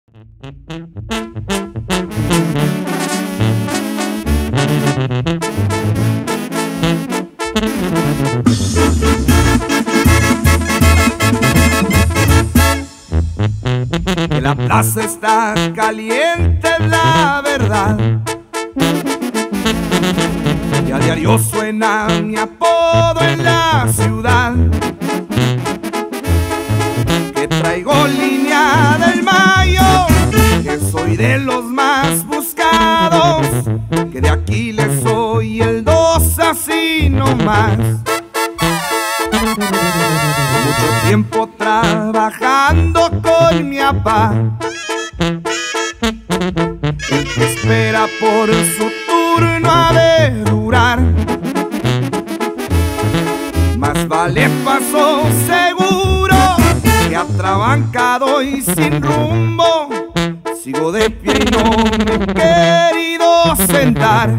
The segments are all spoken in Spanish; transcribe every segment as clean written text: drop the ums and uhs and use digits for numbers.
Que la plaza está caliente, es la verdad. Y a diario suena mi apodo en la ciudad. Que traigo línea del Mayo, que soy de los más buscados, que de aquí le soy el 2 así nomás. Mucho tiempo trabajando con mi papá, el que espera por su turno ha de durar. Más vale paso seguro que atrabancado y sin rumbo. Sigo de pie y no me he querido sentar.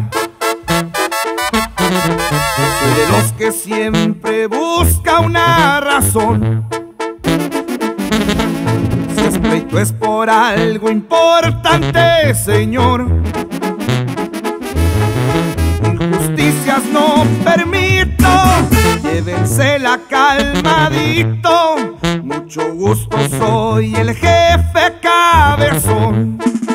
Soy de los que siempre busca una razón. Si es pleito es por algo importante, señor. Injusticias no permito, llévensela calmadito. Mucho gusto, soy el jefe cabezón.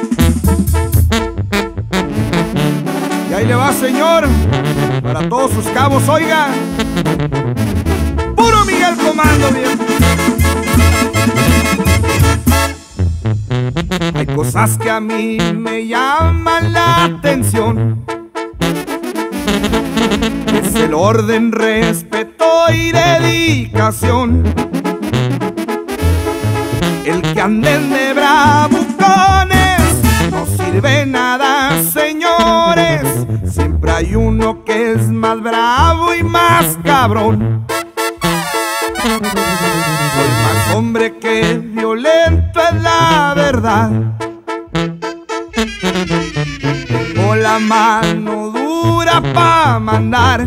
Y ahí le va, señor, para todos sus cabos, oiga. Puro Miguel Comando, bien. Hay cosas que a mí me llaman la atención. Es el orden, respeto y dedicación. El que anden de bravucones no sirve nada, señores. Siempre hay uno que es más bravo y más cabrón. Soy más hombre que violento, es la verdad. Tengo la mano dura pa' mandar.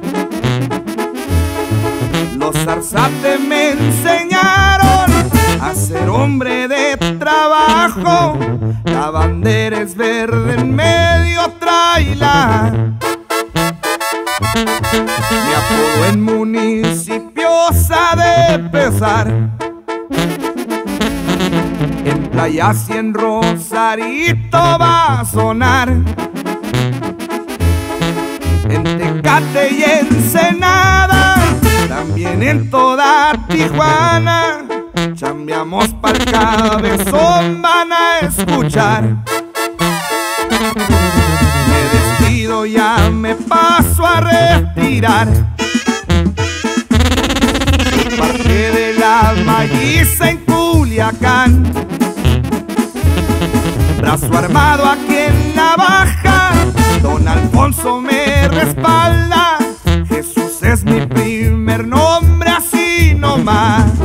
Los zarzates me enseñaron a ser hombre de trabajo. La bandera es verde, en medio tráela. Mi apodo en municipios ha de pesar. En playas y en Rosarito va a sonar. En Tecate y Ensenada, también en toda Tijuana. Chambeamos pa'l cabezón, van a escuchar. Me despido, ya me paso a retirar. Parque de la Malliza en Culiacán. Brazo armado aquí en la baja, don Alfonso me respalda. Jesús es mi primer nombre, así nomás.